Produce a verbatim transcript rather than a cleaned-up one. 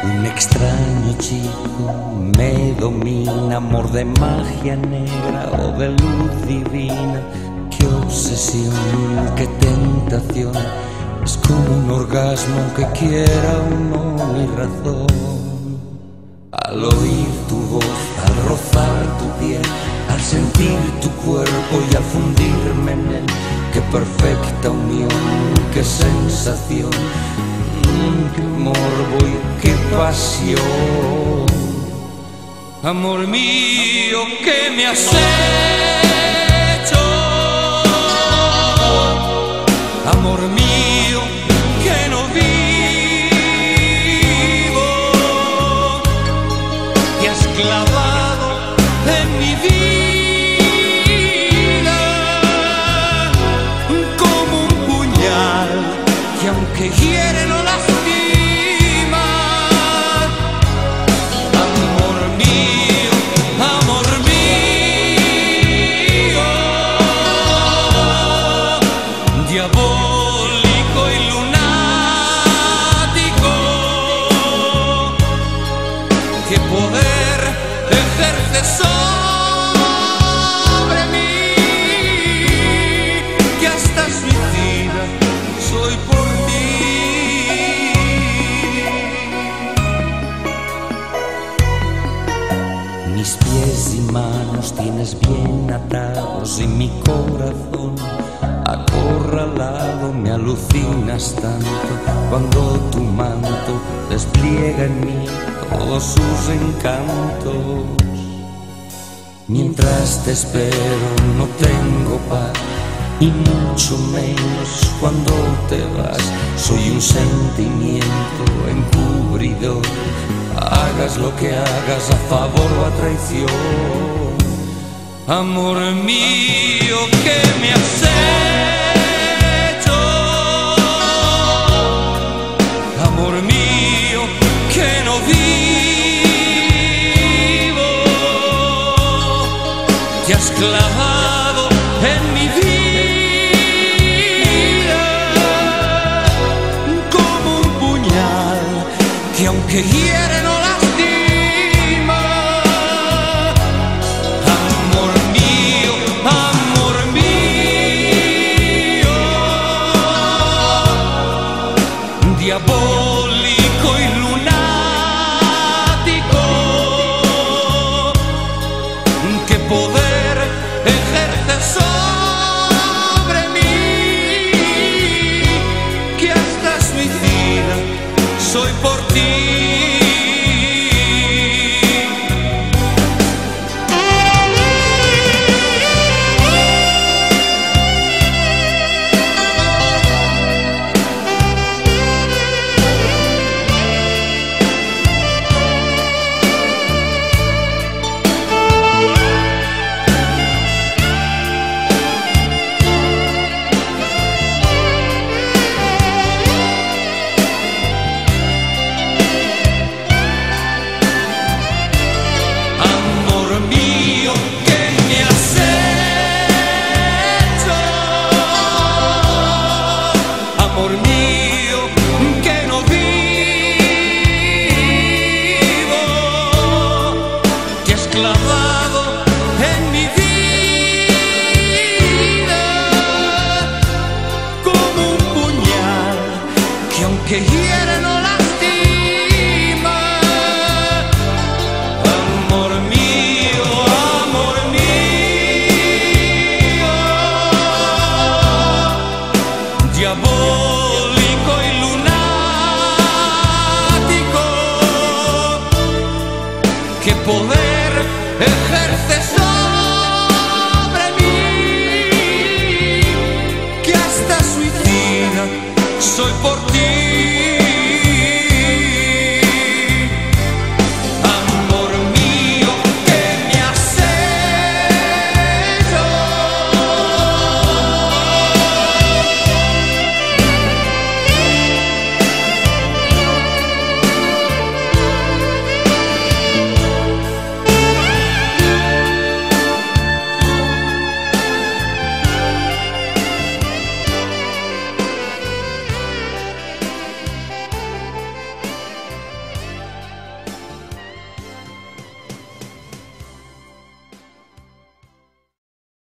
Un extraño chico me domina, amor de magia negra o de luz divina. Qué obsesión, qué tentación, es como un orgasmo que quiera o no mi razón. Al oír tu voz, al rozar tu piel, al sentir tu cuerpo y al fundirme en él, qué perfecta unión, qué sensación, qué morbo y qué pasión. Amor mío, ¿qué me has hecho? Amor mío, que no vivo. Te has clavado en mi vida como un puñal que aunque hiere no lastima. Diabólico y lunático, ¿qué poder ejerce sobre mí? Que hasta suicida soy por ti. Mis pies y manos tienes bien atados y mi corazón acorralado, me alucinas tanto cuando tu manto despliega en mí todos sus encantos. Mientras te espero no tengo paz y mucho menos cuando te vas. Soy un sentimiento encubridor, hagas lo que hagas, a favor o a traición. Amor mío, ¿qué me has hecho? Amor mío, que no vivo. Te has clavado en mi vida como un puñal que aunque hiere no lastima. Diabólico y lunático, ¿qué poder ejerce sobre mí? Que hasta suicida soy por ti. Amor mío, que no vivo, te has clavado en mi vida como un puñal que aunque hiere no lastima. Amor mío, amor mío, diabólico y lunático, ¿qué poder ejerce